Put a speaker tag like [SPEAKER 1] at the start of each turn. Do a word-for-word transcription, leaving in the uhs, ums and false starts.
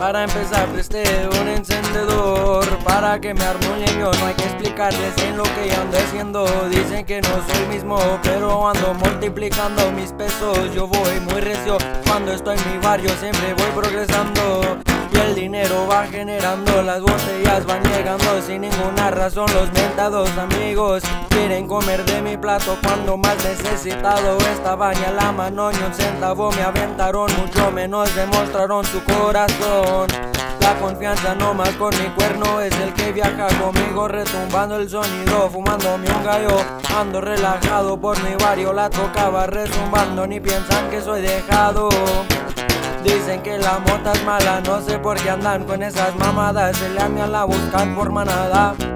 [SPEAKER 1] Para empezar presté un encendedor para que me armoniño. No hay que explicarles en lo que ando haciendo. Dicen que no soy el mismo, pero ando multiplicando mis pesos. Yo voy muy recio cuando estoy en mi barrio, siempre voy progresando. Y el dinero va generando, las botellas van llegando sin ninguna razón. Los mentados amigos quieren comer de mi plato cuando más necesitado estaba. Ni a la mano ni un centavo me aventaron, mucho menos demostraron su corazón. La confianza nomás con mi cuerno es el que viaja conmigo, retumbando el sonido, fumándome un gallo. Ando relajado por mi barrio, la tocaba retumbando, ni piensan que soy dejado. Dicen que la mota es mala, no sé por qué andan con esas mamadas. Se le a la buscan por manada.